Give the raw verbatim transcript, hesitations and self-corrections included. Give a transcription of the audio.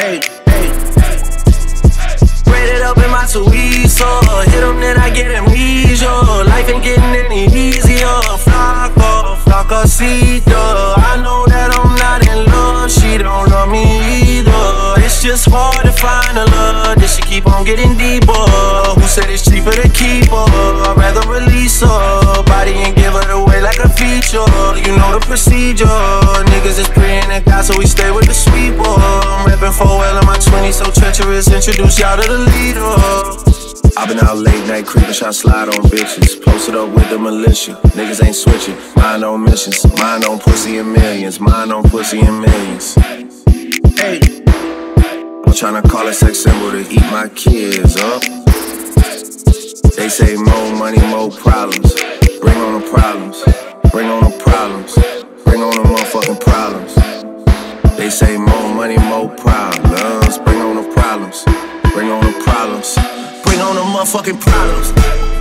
Hey, hey. Braided up in my tweezer. Hit them, then I get amnesia. Life ain't getting any easier. Flaco, Flacosito. I know that I'm not in love. She don't love me either. It's just hard to find a love. This shit keep on getting deeper. Who said it's cheaper to keep her? I'd rather release her body and give her away like a feature. You know the procedure. Niggas is praying to God, so we stay with the sweeper. I'm reppin' four L in my twenties, so treacherous. Introduce y'all to the leader. I've been out late night creeping, tryna slide on bitches. Posted up with the militia. Niggas ain't switching. Mine on missions. Mine on pussy and millions. Mine on pussy and millions. Hey. I'm tryna call a sex symbol to eat my kids up. They say more money, more problems. Bring on the problems. Bring on the problems. Bring on the motherfucking problems. They say more money, more problems. Bring on the problems. Bring on the problems. Bring on the motherfucking problems.